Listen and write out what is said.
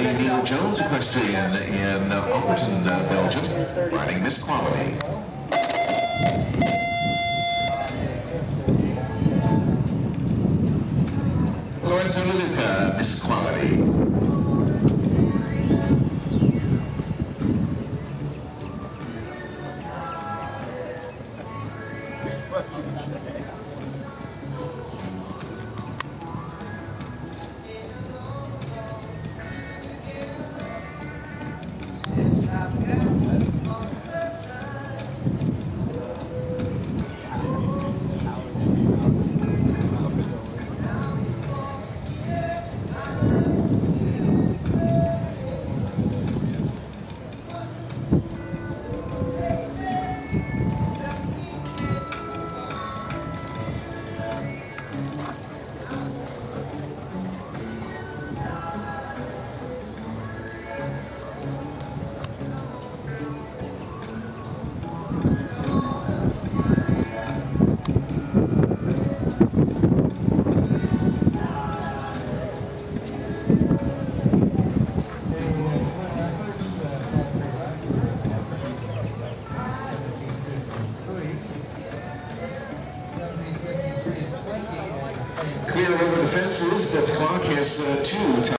the Neil Jones Equestrian in Alberton, Belgium, riding Miss Quality. Lorenzo DeLuca, Miss Quality. Clear over the fences, the clock is 2.